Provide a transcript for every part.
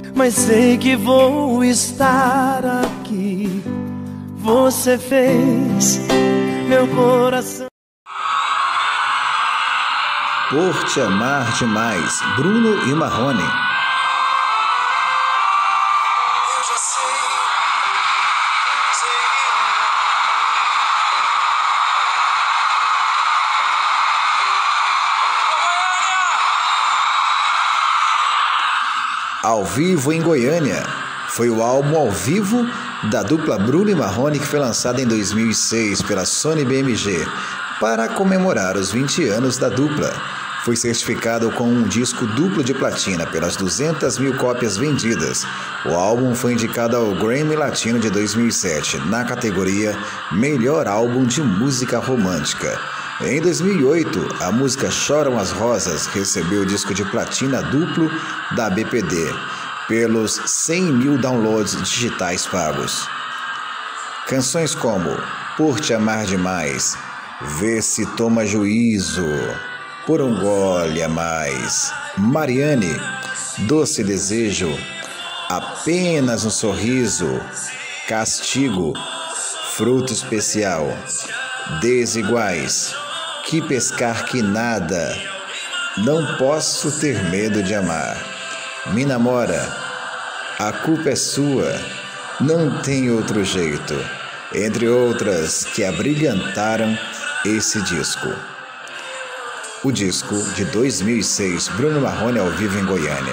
mas sei que vou estar aqui. Você fez meu coração. Por Te Amar Demais, Bruno e Marrone. Ao Vivo em Goiânia. Foi o álbum ao vivo da dupla Bruno e Marrone que foi lançado em 2006 pela Sony BMG para comemorar os 20 anos da dupla. Foi certificado com um disco duplo de platina pelas 200 mil cópias vendidas. O álbum foi indicado ao Grammy Latino de 2007 na categoria Melhor Álbum de Música Romântica. Em 2008, a música Choram as Rosas recebeu o disco de platina duplo da BPD pelos 100 mil downloads digitais pagos. Canções como Por Te Amar Demais, Vê Se Toma Juízo, Por um Gole a Mais, Mariane, Doce Desejo, Apenas um Sorriso, Castigo, Fruto Especial, Desiguais, Que Pescar Que Nada, Não Posso Ter Medo de Amar, Me Namora, A Culpa é Sua, Não Tem Outro Jeito, entre outras que abrilhantaram esse disco. O disco de 2006, Bruno e Marrone ao vivo em Goiânia.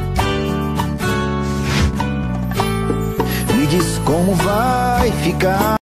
Me diz como vai ficar